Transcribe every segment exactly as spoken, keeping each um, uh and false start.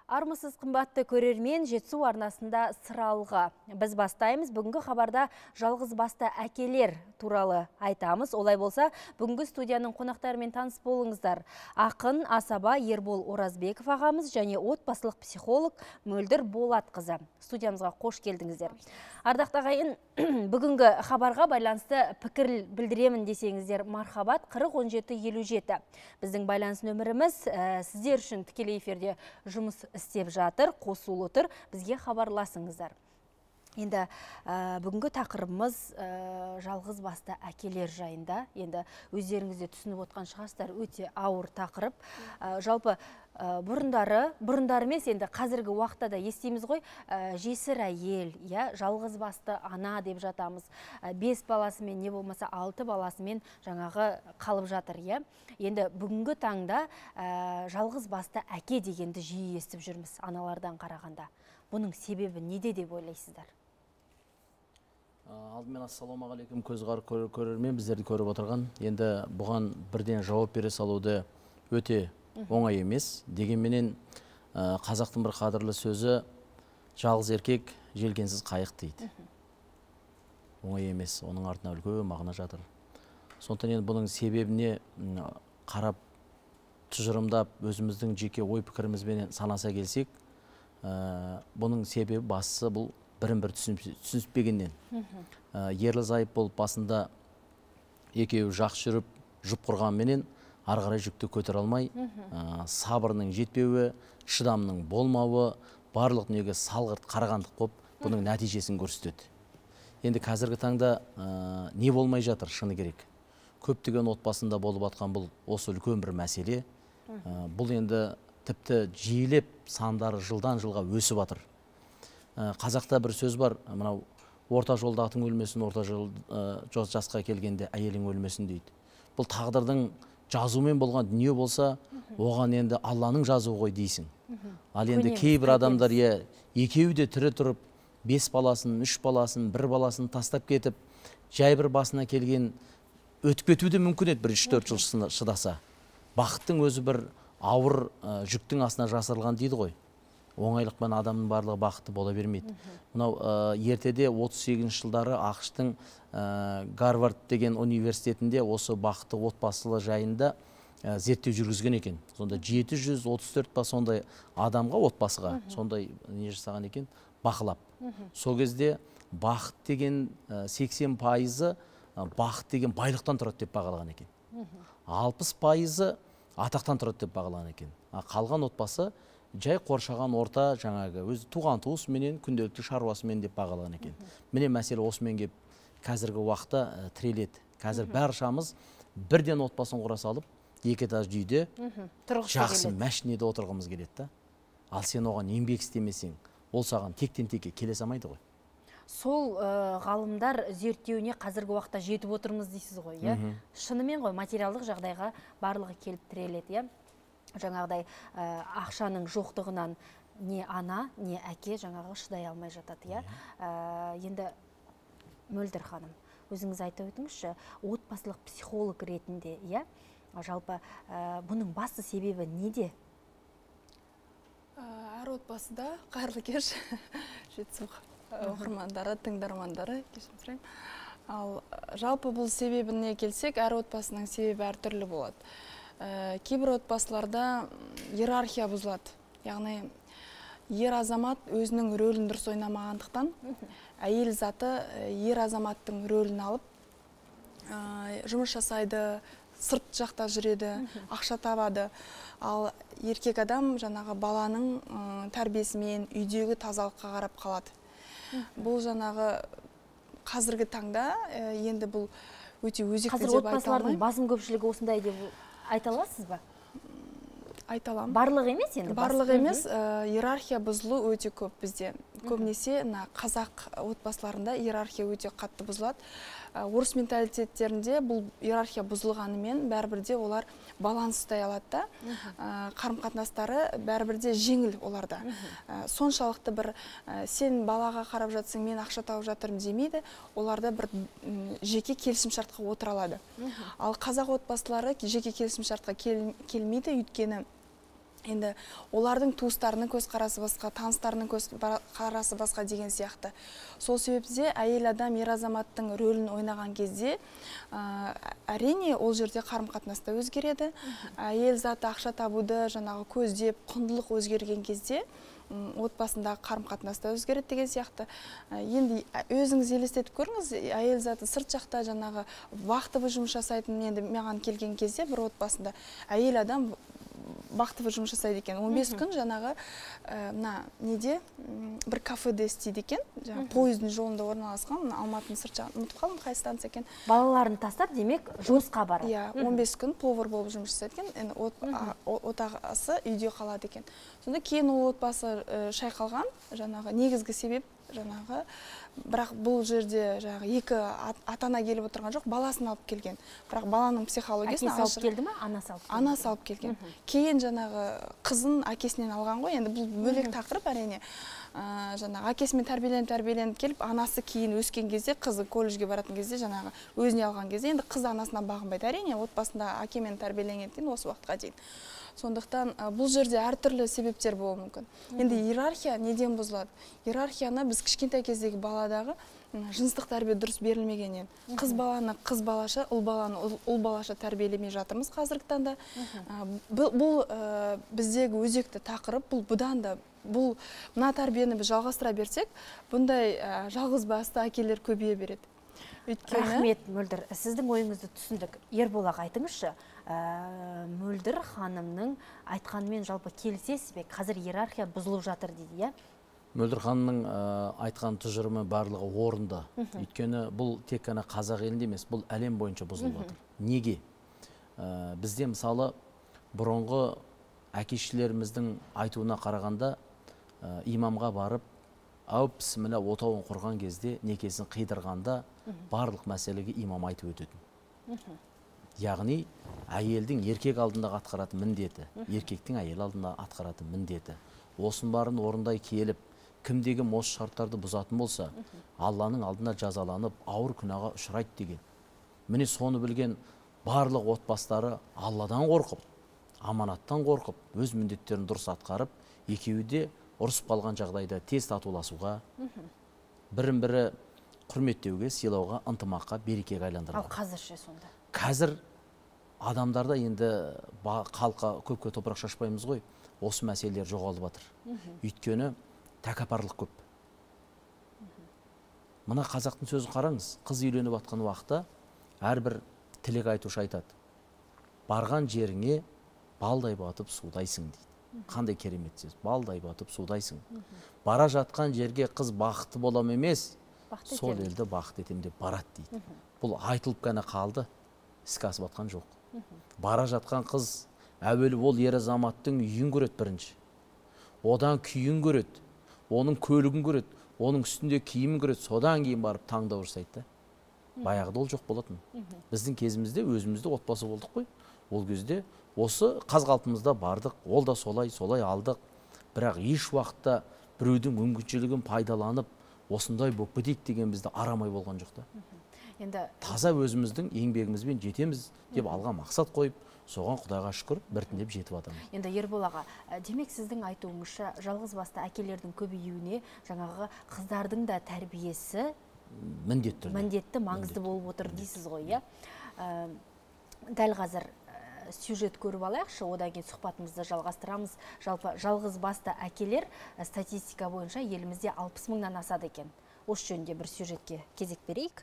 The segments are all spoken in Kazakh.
Армысыз қымбатты көрермен, Жетісу арнасында сыралғы. Біз бастаймыз. Бүгінгі хабарда жалғыз басты әкелер туралы айтамыз. Олай болса, бүгінгі студияның қонақтарымен таныс болыңыздар. Ақын Асаба Ербол Оразбеков ағамыз және отбасылық психолог Мөлдір Болатқызы. Студиямызға қош келдіңіздер. Ардақты ағайын, бүгінгі хабарға байланысты пікір білдіремін десеңіздер, мархабат қырық он жеті елу жеті. Біздің байланыс нөміріміз ә, сіздер үшін тікелей эфирде жұмыс істеп жатыр, қосулы тұр, бізге хабарласыңыздар. Енді ә, бүгінгі тақырыбымыз ә, жалғыз басты әкелер жайында. Енді өздеріңізде түсініп отқан шығарсыздар, өте ауыр тақырып. Ә, жалпы ә, бұрындары, бұрындары емес, енді қазіргі уақытта да естиміз ғой, ә, жесір әйел, я, жалғыз басты ана деп жатамыз. Ә, бес баласымен, не болмаса алты баласымен жаңағы қалып жатыр, я. Енді бүгінгі таңда ә, жалғыз басты әке дегенді жиі естіп жүрміз аналардан қарағанда. Бұның себебі неде деп ойлайсыздар? Алдымен ассалаумағалейкум көзғар көрермен, біздерді көріп отырған. Енді бұған бірден жауап бере салуды өте оңай емес. Дегенменен қазақтың бір қадірлі сөзі жалғыз еркек желкенсіз қайық дейді. Оңай емес, оның артына үлкен мағына жатыр. Сондықтан енді бұның себебіне қарап, тұжырымдап, өзіміздің жеке ой пікірімізбен санаса келсек, бұның себебі бастысы бұл бірін-бір түсініспегеннен. Ерлі зайып болып басында екеуі жақсы жүріп, жұп құрғанменен ары қарай жүкті көтере алмай, сабырының жетпеуі, шыдамның болмауы, барлық неге салғырт қарағандық болып, бұның нәтижесін көрсетеді. Енді қазіргі таңда не болмай жатыр, шыны керек. Көптеген отбасында болып атқан бұл осы үлкен бір мәселе. Бұл енді тіпті жиілеп, сандары жылдан жылға өсіп жатыр. Қазақта бір сөз бар, мынау орта жолда атың өлмесін, орта жол жасқа келгенде әйелің өлмесін дейді. Бұл тағдырдың жазуымен болған дүние болса, оған енді Алланың жазуы ғой дейсің. Ал енді кейбір адамдар екеуі де тірі тұрып, бес баласын, үш баласын, бір баласын тастап кетіп, жай бір басына келген өтіп кетуді мүмкін еді бір үш төрт жыл шыдаса. Бақыттың өзі бір ауыр жүктің астына жасырылған дейді ғой. Оңайлықпен адамның барлығы бақытты бола бермейді. Мынау ертеде отыз сегізінші жылдары ақштың Гарвард деген университетінде осы бақытты отбасылы жайында зерттеу жүргізген екен. Сонда жеті жүз отыз төрт па сондай адамға, отбасыға сондай не жасаған екен, бақылап. Сол кезде бақыт деген сексен пайызы бақыт деген байлықтан тұрады деп бағалаған екен. алпыс пайызы атақтан тұрады деп бағалаған екен. Қалған отбасы жай қоршаған орта жаңағы өз туған туысыменен, күнделікті шаруасымен деп бағалаған екен. Міне мәселе осымен келіп қазіргі уақытта тіреледі. Қазір баршамыз бірден отбасын құра салып, екі этажды үйде жақсы мәшинеде отырғымыз келеді. Ал сен оған еңбек істемесең, ол саған тектен текке келе салмайды ғой. Сол ғалымдар зерттеуіне қазіргі уақытта жетіп отырмыз дейсіз ғой, иә? Шынымен ғой, материалдық жағдайға барлығы келіп тіреледі, иә? Жаңағыдай ақшаның жоқтығынан не ана, не әке жаңағы шыдай алмай жатады, иә? Енді Мөлдір ханым, өзіңіз айта өтіңізші, отбасылық психолог ретінде, иә? Жалпы бұның басты себебі неде? Әр отбасыда қайырлы кеш, Жетісу оқырмандары, тыңдармандары, кешірім сұраймын. Ал жалпы бұл себебіне келсек, әр отбасының себебі әртүрлі болады. Кейбір отбасыларда иерархия бұзылады. Яғни, ер азамат өзінің рөлін дұрыс ойнамағандықтан, әйел заты ер азаматтың рөлін алып, жұмыс жасайды, сырт жақта жүреді, ақша табады. Ал еркек адам жаңағы баланың тәрбиесімен, үйдегі тазалыққа қарап қалады. Бұл жаңағы қазіргі таңда енді бұл өте өзекті деп айта алмаймын. Қазір отбасылардың басым көпшілігі осындай деп айта аласыз ба? Айта аламын. Барлығы емес енді? Барлығы емес, иерархия бұзылу өте көп бізде. Көбінесе қазақ отбасыларында иерархия өте қатты бұзылады. Орыс менталитеттерінде бұл иерархия бұзылғанымен бәрібірде олар баланс ұстай алады да, қарым-қатынастары бәрібірде жеңіл оларда. Соншалықты бір сен балаға қарап жатсың, мен ақша тауып жатырмын демейді, оларда бір жеке келісімшартқа отыра алады. Ал қазақ отбасылары жеке келісімшартқа келмейді, өйткені Енді олардың туыстарының көзқарасы басқа, таныстарының көзқарасы басқа деген сияқты. Сол себепте әйел адам ер азаматтың рөлін ойнаған кезде әрине ол жерде қарым-қатынаста өзгереді. Әйел заты ақша табуды жаңағы көздеп, құндылық өзгерген кезде отбасындағы қарым-қатынаста өзгереді деген сияқты. Енді өзіңіз елестетіп көріңіз, әйел заты сырт жақта жаңағы вахтовый жұмыс жасайтын, енді маған келген кезде бір отбасында әйел адам вахтовый жұмыс жасайды екен. он бес күн жаңағы мына неде бір кафеде істейді екен. Жаңағы пойыздың жолында орналасқан, Алматының сырт жағын ұмытып қалдым, қай станция екен. Балаларын тастап, демек, жұмысқа барады. Иә, он бес күн повар болып жұмыс жасайды екен. Енді отағасы үйде қалады екен. Сонда кейін ол отбасы шайқалған, жаңағы негізгі себеп жаңағы, бірақ бұл жерде жаңағы екі ата-ана келіп отырған жоқ, баласын алып келген. Бірақ баланың психологиясын әкесі алып келді ме, анасы алып келді? Анасы алып келген. Кейін жаңағы қызын әкесінен алған ғой, енді бұл бөлек тақырып әрине. Жаңағы әкесімен тәрбиеленіп тәрбиеленіп келіп, анасы кейін өскен кезде, қызы колледжге баратын кезде жаңағы өзіне алған кезде, енді қыз анасына бағынбайды. Әрине отбасында әкемен тәрбиеленгендіктен осы уақытқа дейін. Сондықтан бұл жерде әртүрлі себептер болуы мүмкін. Енді иерархия неден бұзылады? Иерархияны біз кішкентай кездегі баладағы жыныстық тәрбие дұрыс берілмегеннен. Қыз баланы қыз балаша, ұл баланы ұл балаша тәрбиелемей жатырмыз қазіргі таңда. Бұл біздегі өзекті тақырып, бұл бұдан да бұл мына тәрбиені біз жалғастыра берсек, бұндай жалғыз басты әкелер көбейе береді. Рахмет, Мөлдір. Сіздің ойыңызды түсіндік. Ербол аға, айтыңызшы, Мөлдір ханымның айтқанымен жалпы келісесіз бе? Қазір иерархия бұзылып жатыр дейді, иә? Мөлдір ханымның айтқан тұжырымы барлығы орынды. Өйткені бұл тек қана қазақ елінде емес, бұл әлем бойынша бұзылып жатыр. Неге? Бізде мысалы бұрынғы әкешілеріміздің айтуына қарағанда имамға барып, әуп бісміллә отауын құрған кезде, некесін қидырғанда барлық мәселеге имам айтып өтетін. Яғни әйелдің еркек алдында атқаратын міндеті, еркектің әйел алдында атқаратын міндеті. Осын барын орындай келіп, кімдегі осы шарттарды бұзатын болса, Алланың алдында жазаланып, ауыр күнәға ұшырайды деген. Міне соны білген барлық отбасылары Алладан қорқып, аманаттан қорқып, өз міндеттерін дұрыс атқарып, екеуі де ұрысып қалған жағдайда тез татуласуға, бірін-бірі құрметтеуге, сыйлауға, ынтымаққа, берекеге айландырған. Ал қазірше сонда? Қазір адамдарда енді халыққа көпке топырақ шашпаймыз ғой, осы мәселелер жоғалып жатыр. Өйткені тәкаппарлық көп. Мына қазақтың сөзін қараңыз, қыз үйленіп жатқан уақытта әрбір тілек айтушы айтады: барған жеріңе балдай батып судайсың дейді. Қандай керемет сөз, балдай батып судайсың. Бара жатқан жерге қыз бақытты болам емес, сол елді бақыт етем деп барады дейді. Бұл айтылып қана қалды, іске асып жатқан жоқ. Бара жатқан қыз әуелі ол ер азаматтың үйін көреді бірінші. Одан күйін көреді, оның көлігін көреді, оның үстінде киімін көреді, содан кейін барып таңдау жасайды. Баяғыда ол жоқ болатын. Біздің кезімізде өзімізде отбасы болдық қой. Ол кезде осы қаз-қалпымызда бардық, ол да солай, солай алдық. Бірақ еш уақытта біреудің мүмкіншілігін пайдаланып, осындай болып кетейік деген бізді арамай болған жоқ та. Енді таза өзіміздің еңбегімізбен жетеміз деп алған мақсат қойып, соған Құдайға шүкір біртіндеп жетіп жатырмыз. Енді Ербол аға, демек сіздің айтуыңызша жалғыз басты әкелердің көбеюіне жаңағы қыздардың да тәрбиесі міндетті міндетті маңызды болып отыр дейсіз ғой, иә? Дәл қазір сюжет көріп алайықшы, одан кейін сұхбатымызды жалғастырамыз. Жалпы жалғыз басты әкелер статистика бойынша елімізде алпыс мыңнан асады екен. Осы жөнінде бір сюжетке кезек берейік.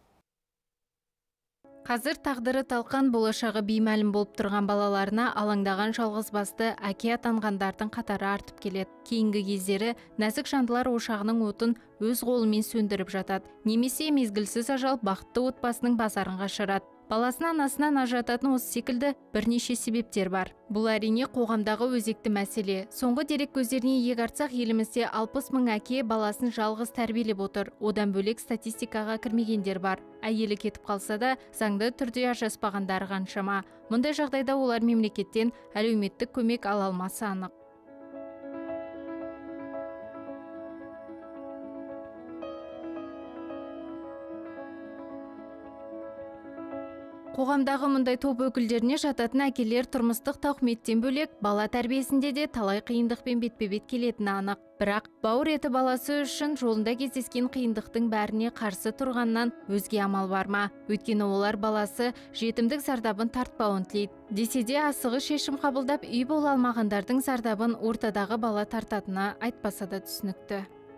Қазір тағдыры талқан, болашағы беймәлім болып тұрған балаларына алаңдаған жалғыз басты әке атанғандардың қатары артып келеді. Кейінгі кездері нәзік жандылар ошағының отын өз қолымен сөндіріп жатады. Немесе мезгілсіз ажал бақытты отбасының базарын қашырады. Баласынан анасынан ажырататын осы секілді бірнеше себептер бар. Бұл әрине қоғамдағы өзекті мәселе. Соңғы дерек көздеріне иек артсақ, елімізде алпыс мың әке баласын жалғыз тәрбиелеп отыр. Одан бөлек статистикаға кірмегендер бар. Әйелі кетіп қалса да, заңды түрде ажыраспағандары қаншама. Мұндай жағдайда олар мемлекеттен әлеуметтік көмек ала алмасы анық. Қоғамдағы мұндай топ өкілдеріне жататын әкелер тұрмыстық тауқыметтен бөлек бала тәрбиесінде де талай қиындықпен бетпе-бет келетіні анық. Бірақ бауыр еті баласы үшін жолында кездескен қиындықтың бәріне қарсы тұрғаннан өзге амал бар ма? Өйткені олар баласы жетімдік зардабын тартпауын тілейді. Десе де асығы шешім қабылдап үй бола алмағандардың зардабын ортадағы бала тартатыны айтпаса да түсінікті.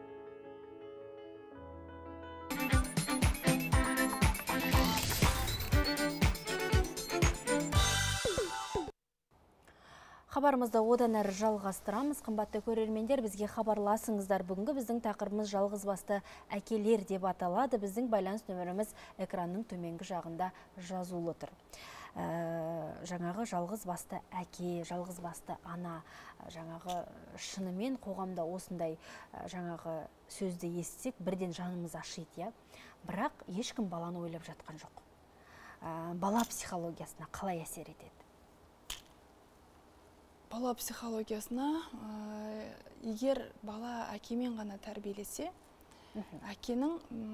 Хабарымызды одан әрі жалғастырамыз. Қымбатты көрермендер, бізге хабарласыңыздар. Бүгінгі біздің тақырыбымыз жалғыз басты әкелер деп аталады. Біздің байланыс нөміріміз экранның төменгі жағында жазулы тұр. Жаңағы жалғыз басты әке, жалғыз басты ана, жаңағы шынымен қоғамда осындай жаңағы сөзді естісек, бірден жанымыз ашиды. Бірақ ешкім баланы ойлап жатқан жоқ. Бала психологиясына қалай әсер етеді? Бала психологиясына, егер бала әкемен ғана тәрбиелесе, әкенің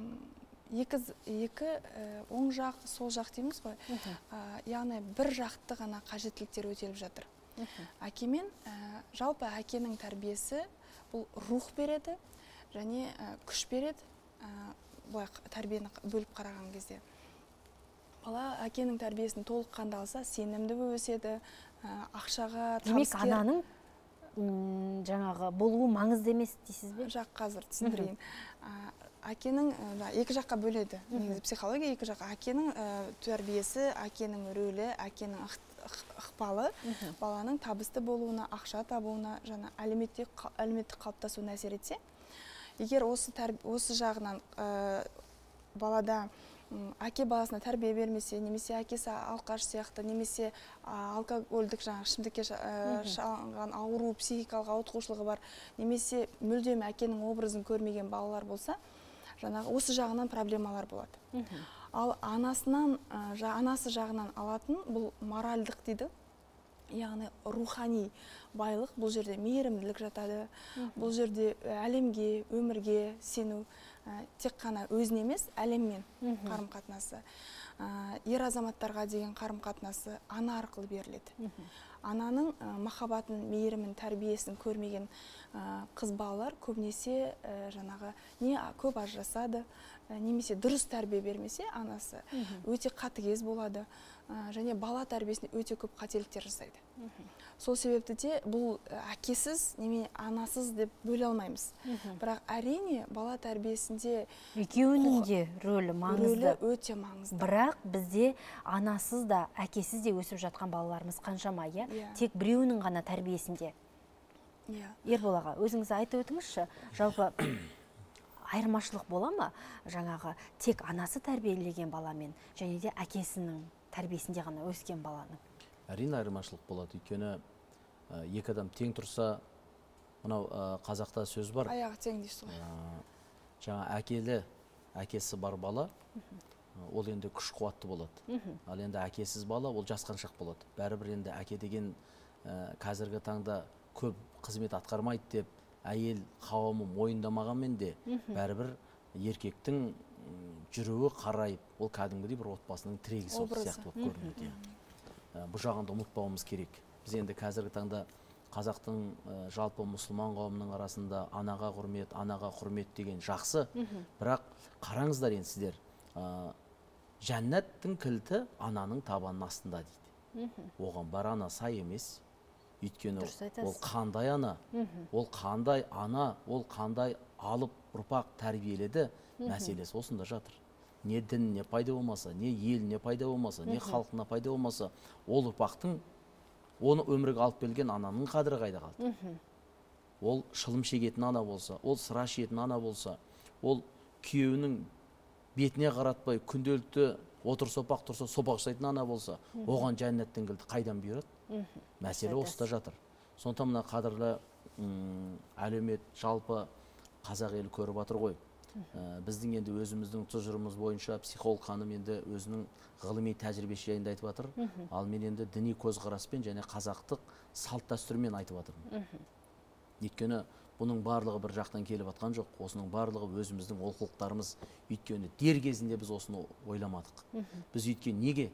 екі оң жақ, сол жақ дейміз ғой, яғни бір жақты ғана қажеттіліктер өтеліп жатыр. Әкемен, жалпы әкенің тәрбиесі бұл рух береді және күш береді, бұлай тәрбиені бөліп қараған кезде. Бала әкенің тәрбиесін толыққанды алса, сенімді өседі, ақшаға, табыскер. Демек, ананың жаңағы болуы маңызды емес дейсіз бе? Жақ қазір түсіндірейін. Әкенің екі жаққа бөледі. Негізі психология екі жаққа. Әкенің тәрбиесі, әкенің рөлі, әкенің ықпалы баланың табысты болуына, ақша табуына, жаңа әлеуметтік қалыптасуына әсер етсе, егер осы жағынан балада әке баласына тәрбие бермесе, немесе әкесі алқаш сияқты, немесе алкогольдік жаңа ішімдікке шалынған ауру, психикалық ауытқушылығы бар, немесе мүлдем әкенің образын көрмеген балалар болса, жаңағы осы жағынан проблемалар болады. Ал анасынан, анасы жағынан алатын бұл моральдық дейді, яғни рухани байлық, бұл жерде мейірімділік жатады, бұл жерде әлемге, өмірге сену, тек қана өзіне емес, әлеммен қарым-қатынасы. Ер азаматтарға деген қарым-қатынасы ана арқылы беріледі. Ананың махаббатын, мейірімін, тәрбиесін көрмеген қыз балалар көбінесе жаңағы не көп ажырасады, немесе дұрыс тәрбие бермесе анасы өте қатыгез болады және бала тәрбиесіне өте көп қателіктер жасайды. Сол себепті де бұл әкесіз, неме анасыз деп бөле алмаймыз. Бірақ әрине бала тәрбиесінде екеуінің де рөлі маңызды. Рөлі өте маңызды. Бірақ бізде анасыз да, әкесіз де өсіп жатқан балаларымыз қаншама, иә? Тек біреуінің ғана тәрбиесінде. Ербол аға, өзіңіз айтып өтіңізші, жалпы айырмашылық бола ма? Жаңағы тек анасы тәрбиелеген баламен және де әкесінің тәрбиесінде ғана өскен баланың. Әрине айырмашылық болады. Өйткені екі адам тең тұрса, мынау қазақта сөз бар. Аяғы тең дейсіз ғой. Жаңа әкелі, әкесі бар бала, ол енді күш қуатты болады. Ал енді әкесіз бала, ол жасқаншақ болады. Бәрібір енді әке деген қазіргі таңда көп қызмет атқармайды деп, әйел қауымы мойындамағанмен де, бәрібір еркектің жүруі қарайып, ол кәдімгідей бір отбасының тірегі сияқты болып көрінеді. Бұл жағында ұмытпауымыз керек. Біз енді қазіргі таңда қазақтың жалпы мұсылман қауымының арасында анаға құрмет, анаға құрмет деген жақсы. Бірақ қараңыздар енді сіздер, жәннаттың кілті ананың табанының астында дейді. Оған бар ана сай емес. Өйткені ол қандай ана, ол қандай ана, ол қандай алып ұрпақ тәрбиеледі, мәселесі осында жатыр. Не дініне пайда болмаса, не еліне пайда болмаса, не халқына пайда болмаса, ол ұрпақтың, оны өмірге алып келген ананың қадірі қайда қалды. Ол шылым шегетін ана болса, ол сыра ішетін ана болса, ол күйеуінің бетіне қаратпай күнделікті отыр сопақ тұрса, сопақ жасайтын ана болса, оған жәннаттың кілті қайдан бұйырады? Мәселе осыда жатыр. Сондықтан мына қадірлі әлеумет жалпы қазақ елі көріп жатыр ғой. Біздің енді өзіміздің тұжырымыз бойынша психолог ханым енді өзінің ғылыми тәжірибесі жайында айтып жатыр. Ал мен енді діни көзқараспен және қазақтық салт дәстүрмен айтып жатырмын. Өйткені бұның барлығы бір жақтан келіп жатқан жоқ. Осының барлығы өзіміздің олқылықтарымыз. Өйткені дер кезінде біз осыны ойламадық. Біз өйткені неге?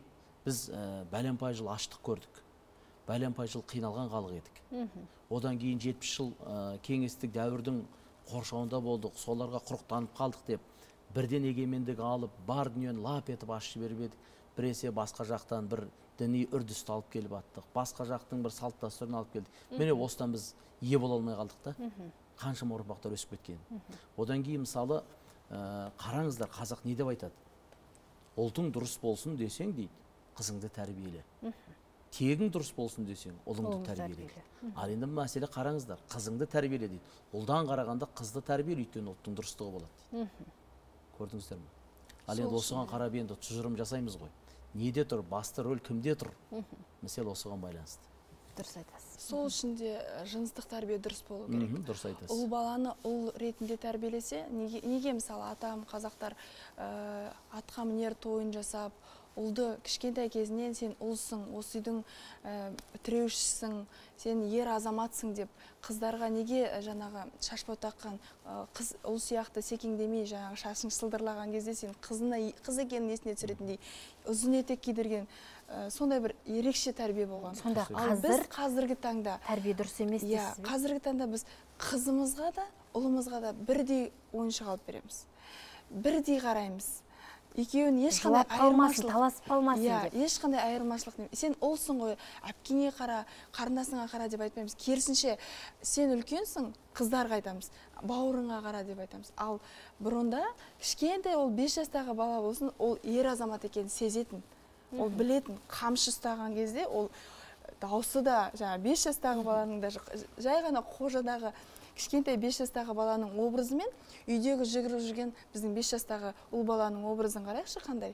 біз ә, бәленпай жыл аштық көрдік, бәленпай жыл қиналған халық едік. Одан кейін жетпіс жыл ә, кеңестік дәуірдің қоршауында болдық, соларға құрықтанып қалдық деп, бірден егемендік алып, бар дүниені лап етіп ашып жіберіп едік. Біресе басқа жақтан бір діни үрдісті алып келіп аттық, басқа жақтың бір салт дәстүрін алып келдік. Міне осыдан біз ие бола алмай қалдық та, қаншама ұрпақтар өсіп кеткен. Одан кейін мысалы ә, қараңыздар, қазақ не деп айтады? Ұлтың дұрыс болсын десең дейді, қызыңды тәрбиеле. Тегің дұрыс болсын десең, ұлыңды тәрбиеле. Ал енді мәселе қараңыздар, қызыңды тәрбиеле дейді. Ұлдан қарағанда қызды тәрбиеле, өйткені ұлттың дұрыстығы болады дейді. Көрдіңіздер ме? Ал енді осыған қарап енді тұжырым жасаймыз ғой. Неде тұр, басты рөл кімде тұр? Мәселе осыған байланысты. Дұрыс айтасыз. Сол үшін де жыныстық тәрбие дұрыс болу керек. Дұрыс айтасыз. Ұл баланы ұл ретінде тәрбиелесе, неге, неге мысалы атам, қазақтар ә, атқа мінер тойын жасап, ұлды кішкентай кезінен сен ұлсың, осы үйдің ә, тіреушісің, сен ер азаматсың деп қыздарға неге жаңағы шашбау таққан қыз ұл сияқты секеңдемей жаңағы шашын сылдырлаған кезде сен қызына қыз екенін есіне түсіретіндей ұзын етек кидірген ә, сондай бір ерекше тәрбие болған. Сонда қазір біз қазіргі таңда тәрбие дұрыс емес дейсіз бе? Қазіргі таңда біз қызымызға да ұлымызға да бірдей ойыншық алып береміз, бірдей қараймыз. Екеуін ешқандай айырмашылық, таласып қалмасын деп. Ешқандай айырмашылық не. Сен ұлсың ғой, әпкеңе қара, қарындасыңа қара деп айтпаймыз. Керісінше, сен үлкенсің, қыздарға айтамыз, бауырыңа қара деп айтамыз. Ал бұрында кішкентай ол бес жастағы бала болсын, ол ер азамат екенін сезетін. Ол білетін, қамшы ұстаған кезде ол даусы да, жаңа бес жастағы баланың да жай ғана қожадағы кішкентай бес жастағы баланың образымен үйдегі жүгіріп жүрген біздің бес жастағы ұл баланың образын қарайықшы қандай.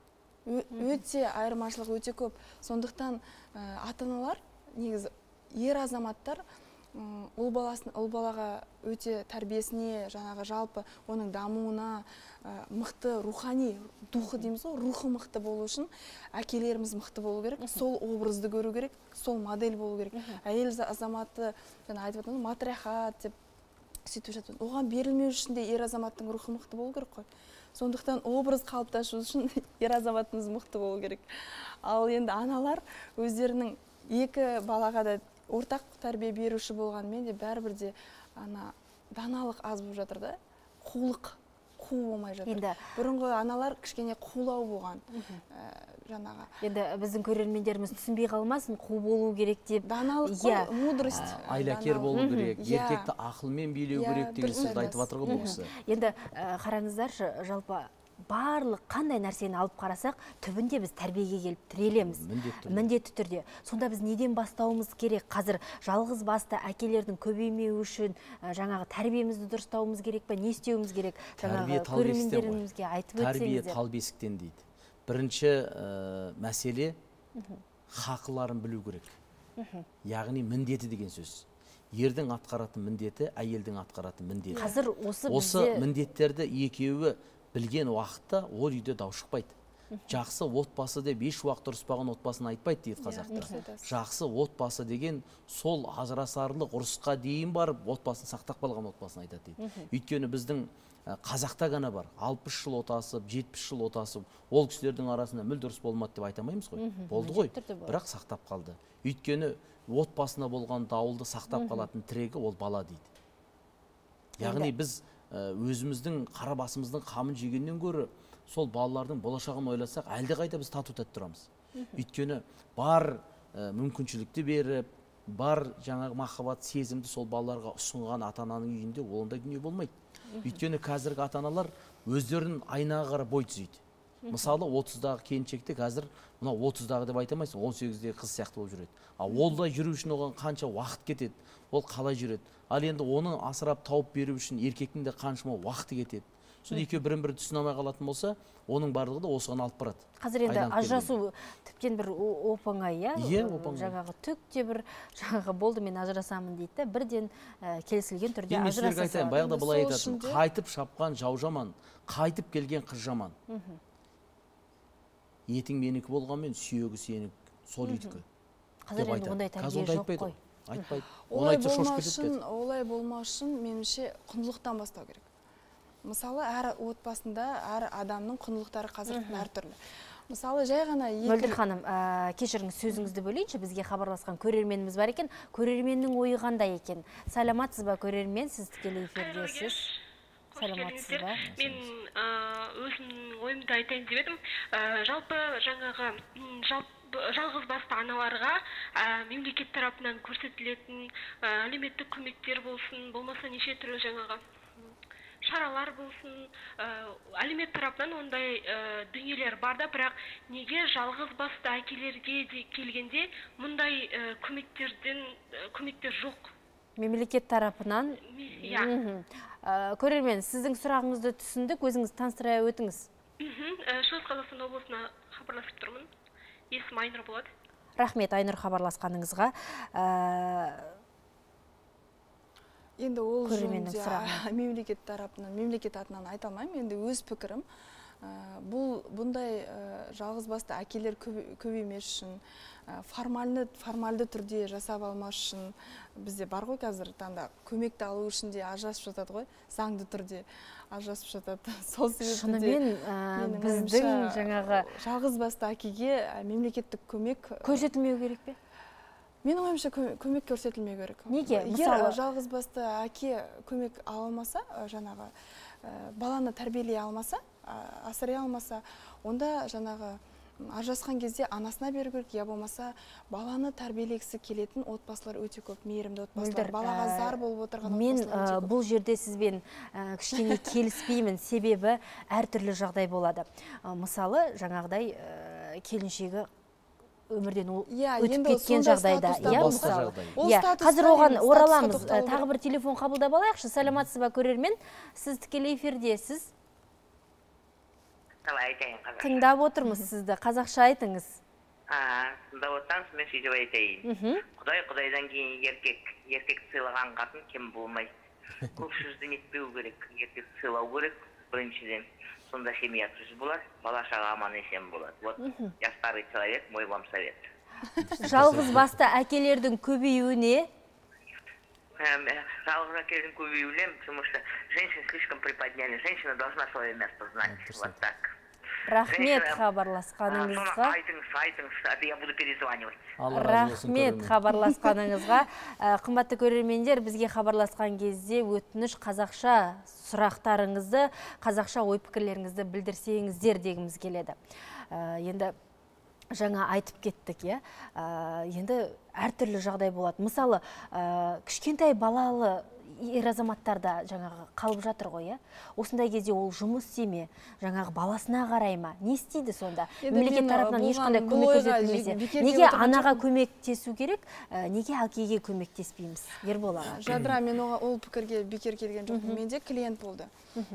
Өте айырмашылық өте көп. Сондықтан ата-аналар, негізі ер азаматтар ұл баласын, ұл балаға өте тәрбиесіне, жаңағы жалпы оның дамуына мықты рухани, духы дейміз ғой, рухы мықты болу үшін әкелеріміз мықты болу керек, сол образды көру керек, сол модель болу керек. Әйел азаматы, жаңа айтып отырмын, матрихат деп сөйтіп жатыр. Оған берілмеу үшін де ер азаматтың рухы мықты болу керек қой. Сондықтан образ қалыптасу үшін ер азаматымыз мықты болу керек. Ал енді аналар өздерінің екі балаға да ортақ тәрбие беруші болғанмен де бәрібір де ана даналық аз болып жатыр да, қулық, қу болмай жатыр. Енді бұрынғы аналар кішкене қулау болған. Жаңағы. Енді біздің көрермендеріміз түсінбей қалмасын, қу болу керек деп. Даналық қой, мудрость. Айлакер болу керек, еркекті ақылмен билеу керек деген сөзді айтып жатыр ғой бұл кісі. Енді қараңыздаршы, жалпы барлық қандай нәрсені алып қарасақ, түбінде біз тәрбиеге келіп тірелеміз. Міндетті түрде. Сонда біз неден бастауымыз керек? Қазір жалғыз басты әкелердің көбеймеуі үшін жаңағы тәрбиемізді дұрыстауымыз керек пе? Не істеуіміз керек? Жаңағы көрермендерімізге айтып өтсеңіздер. Тәрбие тал бесіктен дейді. Бірінші мәселе хақыларын білу керек. Яғни міндеті деген сөз. Ердің атқаратын міндеті, әйелдің атқаратын міндеті. Қазір осы бізде осы міндеттерді екеуі білген уақытта ол үйде дау шықпайды. Жақсы отбасы деп еш уақыт ұрыспаған отбасын айтпайды дейді қазақтар. Жақсы отбасы деген сол ажырасарлық ұрысқа дейін барып отбасын сақтап қалған отбасын айтады дейді. Өйткені біздің қазақта ғана бар, алпыс жыл отасып, жетпіс жыл отасып, ол кісілердің арасында мүлде дұрыс болмады деп айтамаймыз ғой. Болды ғой, бірақ сақтап қалды. Өйткені отбасына болған дауылды сақтап қалатын тірегі ол бала дейді. Яғни біз өзіміздің қара басымыздың қамын жегеннен гөрі сол балалардың болашағын ойласақ, әлде қайда біз тату тәтті тұрамыз. Өйткені бар мүмкіншілікті беріп, бар жаңағы махаббат сезімді сол балаларға ұсынған ата-ананың үйінде ондай дүние болмайды. Өйткені қазіргі ата-аналар өздерін айнаға қарап бой түзейді. Мысалы отыздағы келіншекті қазір мына отыздағы деп айтамайсың, он сегіздегі қыз сияқты болып жүреді. Ал олда жүру үшін оған қанша уақыт кетеді, ол қалай жүреді. Ал енді оны асырап тауып беру үшін еркектің де қаншама уақыты кетеді. Сол екеуі бірін бірі түсіне алмай қалатын болса, оның барлығы да осыған алып барады. Қазір енді ажырасу тіптен бір оп-оңай, иә? Иә, оп-оңай. Жаңағы түк те бір жаңағы болды мен ажырасамын дейді да, бірден келісілген түрде ажыраса салады. Мен сіздерге айтайын, баяғыда былай айтатын, қайтып шапқан жау жаман, қайтып келген қыз жаман. Етің менікі болғанмен сүйегі сенікі, сол үйдікі. Қазір енді ондай тәрбие жоқ қой. Айтпайды. Олай болмау үшін меніңше құндылықтан бастау керек. Мысалы, әр отбасында әр адамның құндылықтары қазір әртүрлі. Мысалы жай ғана Мөлдір ханым, кешіріңіз, сөзіңізді бөлейінші, бізге хабарласқан көрерменіміз бар екен. Көрерменнің ойы қандай екен? Саламатсыз ба көрермен, сіз тікелей эфирдесіз. Саламатсыз ба? Мен өзімнің ойымды айтайын деп едім. Жалпы жаңағы жалғыз басты аналарға мемлекет тарапынан көрсетілетін әлеуметтік көмектер болсын, болмаса неше түрлі жаңағы шаралар болсын, әлеумет тарапынан ондай дүниелер бар да, бірақ неге жалғыз басты әкелерге келгенде мұндай көмектерден көмектер жоқ? Мемлекет тарапынан? Көрермен, сіздің сұрағыңызды түсіндік, өзіңіз таныстыра өтіңіз. Шығыс Қазақстан облысына хабарласып тұрмын. Есім Айнұр болады. Рахмет, Айнұр, хабарласқаныңызға. Енді ол жөнінде мемлекет тарапынан, мемлекет атынан айта алмаймын, енді өз пікірім. Бұл бұндай жалғыз басты әкелер көбеймес үшін, формальды түрде жасап алмас үшін бізде бар ғой қазір таңда көмекті алу үшін де ажырасып жатады ғой, заңды түрде ажырасып жатады. Сол себептен біздің жаңағы жалғыз басты әкеге мемлекеттік көмек көрсетілмеу керек пе? Менің ойымша көмек көрсетілмеу керек. Неге? Егер жалғыз басты әке көмек ала алмаса, жаңағы баланы тәрбиелей алмаса, асырай алмаса, онда жаңағы ажырасқан кезде анасына беру керек, я болмаса баланы тәрбиелегісі келетін отбасылар өте көп, мейірімді отбасылар, балаға зар болып отырған отбасылар өте көп. Мен бұл жерде сізбен кішкене келіспеймін, себебі әртүрлі жағдай болады. Мысалы, жаңағыдай келіншегі өмірден өтіп кеткен жағдайда. Қазір оған ораламыз. Тағы бір телефон қабылдап алайықшы. Саламатсыз ба көрермен? Сіз тікелей эфирдесіз. Тыңдап отырмыз сізді. Қазақша айтыңыз. Тыңдап отырсаңыз, мен сөйтіп айтайын. Құдай құдайдан кейін еркек, еркек сыйлаған қатын кем болмайды. Көп сөзден етпеу керек, еркек сыйлау керек, біріншіден. Сонда семья түз болады, бала шаға аман есен болады. Вот я старый человек, мой вам совет. Жалғыз басты әкелердің көбеюіне? Жалғыз әкелердің көбеюіне, потому что женщин слишком приподняли. Женщина должна свое место знать. Вот так. Рахмет хабарласқаныңызға. Айтыңыз, айтыңыз, а я буду перезванивать. Рахмет хабарласқаныңызға. Қымбатты көрермендер, бізге хабарласқан кезде өтініш қазақша сұрақтарыңызды, қазақша ой пікірлеріңізді білдірсеңіздер дегіміз келеді. Енді жаңа айтып кеттік, е? Енді әртүрлі жағдай болады. Мысалы, кішкентай балалы ер азаматтарда жаңағы қалып жатыр ғой, осындай кезде ол жұмыс істеме, жаңағы баласына қарай ма? Не істейді сонда? Мемлекет тарапынан ешқандай көмек көрсетілмесе. Неге анаға көмектесу керек, неге әкеге көмектеспейміз? Ербол аға. Жадыра, мен ол пікірге бекер келген жоқпын. Менде клиент болды.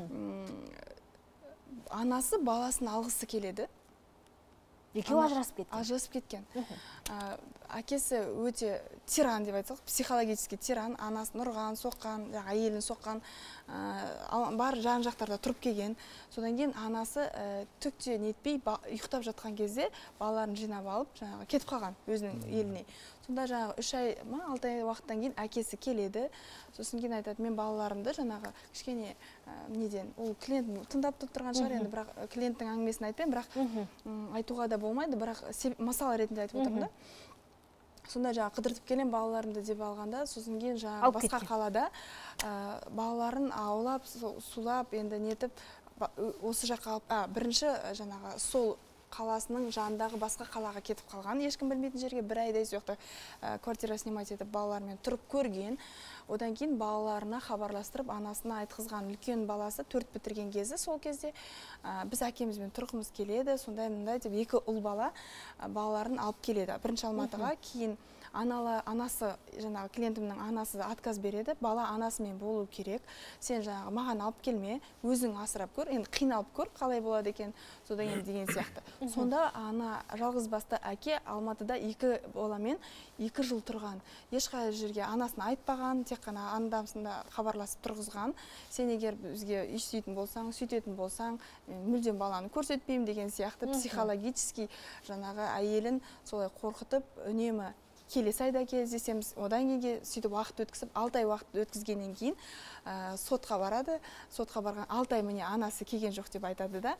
Анасы баласын алғысы келеді. Екеуі ажырасып кеткен. Ажырасып кеткен. Әкесі өте тиран деп айтсақ, психологически тиран, анасын ұрған, соққан, әйелін соққан, бар жан жақтарда тұрып келген. Содан кейін анасы түкте нетпей ұйықтап жатқан кезде балаларын жинап алып, жаңағы кетіп қалған өзінің еліне. Сонда жаңағы үш ай ма, алты ай уақыттан кейін әкесі келеді. Сосын кейін айтады, мен балаларымды жаңағы кішкене неден, ол клиент тыңдап тұрған шығар енді, бірақ клиенттің әңгімесін айтпаймын, бірақ айтуға да болмайды, бірақ масал ретінде айтып отырмын да. Сонда жаңа қыдыртып келем балаларымды деп алғанда, сосын кейін жаңа басқа қалада балаларын аулап, сулап, енді нетіп, осы жаққа алып, бірінші жаңағы сол қаласының жанындағы басқа қалаға кетіп қалған, ешкім білмейтін жерге бір айдай сояқта квартира снимать етіп балалармен тұрып көрген. Одан кейін балаларына хабарластырып, анасына айтқызған. Үлкен баласы төрт бітірген кезі сол кезде біз әкемізбен тұрғымыз келеді, сондай мындай деп екі ұл бала балаларын алып келеді. Бірінші Алматыға, кейін анасы, жаңағы клиентімнің анасы отказ береді, бала анасымен болу керек, сен жаңағы маған алып келме, өзің асырап көр, енді қиналып көр, қалай болады екен, содан енді деген сияқты. Сонда ана жалғыз басты әке Алматыда екі баламен екі жыл тұрған. Ешқай жерге анасын айтпаған, тек қана андамсында хабарласып тұрғызған. Сен егер бізге еш сөйтін болсаң, сөйтетін болсаң, мүлдем баланы көрсетпеймін деген сияқты психологически жаңағы әйелін солай қорқытып, үнемі келесі айда кездесеміз, одан кейін сөйтіп уақыт өткізіп, алты ай уақыт өткізгеннен кейін сотқа барады. Сотқа барған алты ай міне анасы келген жоқ деп айтады да.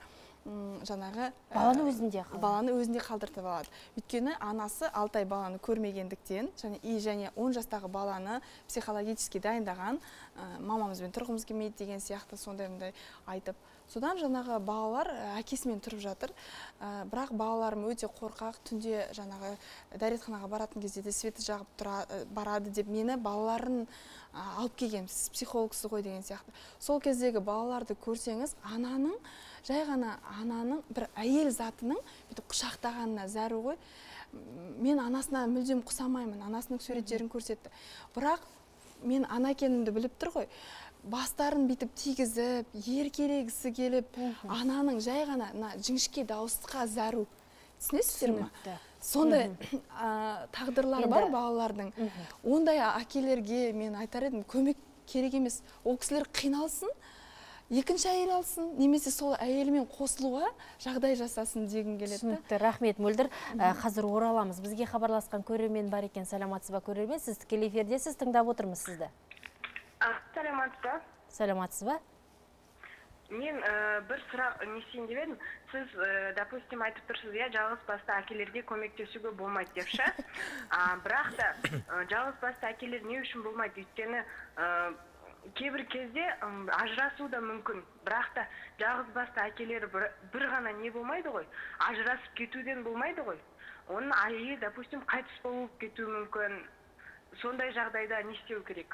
жаңағы баланы өзінде қалады. баланы өзінде қалдыртып алады. Өйткені анасы алты ай баланы көрмегендіктен және и және он жастағы баланы психологически дайындаған, мамамызбен тұрғымыз келмейді деген сияқты сондай мындай айтып. Содан жаңағы балалар әкесімен тұрып жатыр. Бірақ балаларым өте қорқақ, түнде жаңағы дәретханаға баратын кезде де светі жағып барады деп мені балаларын алып келген, сіз психологсыз ғой деген сияқты. Сол кездегі балаларды көрсеңіз, ананың, жай ғана ананың бір әйел затының бүйтіп құшақтағанына зәру ғой. Мен анасына мүлдем құсамаймын, анасының суреттерін көрсетті. Бірақ мен ана екенімді біліп тұр ғой. Бастарын битіп тигізіп, еркелегісі келіп, ананың жай ғана жіңішке дауысқа зәру. Түсінесіздер ме? Сондай тағдырлар бар балалардың. Ондай әкелерге мен айтар едім, көмек керек емес. Ол кісілер қиналсын, екінші әйел алсын, немесе сол әйелімен қосылуға жағдай жасасын дегім келеді. Түсінікті, рахмет Мөлдір. Қазір ораламыз. Бізге хабарласқан көрермен бар екен. Саламатсыз ба көрермен? Сіз тікелей эфирдесіз, тыңдап отырмыз сізді. Саламатсыз ба? Саламатсыз ба? Мен бір сұрақ не істейін деп едім. Сіз, допустим, айтып тұрсыз, я жалғыз басты әкелерге көмектесуге болмайды депші. Бірақ та жалғыз басты әкелер не үшін болмайды? Өйткені кейбір кезде ажырасу да мүмкін. Бірақ та жалғыз басты әкелер бір ғана не болмайды ғой? Ажырасып кетуден болмайды ғой? Оның айы, допустим, қайтыс болып кетуі мүмкін. Сондай жағдайда не істеу керек?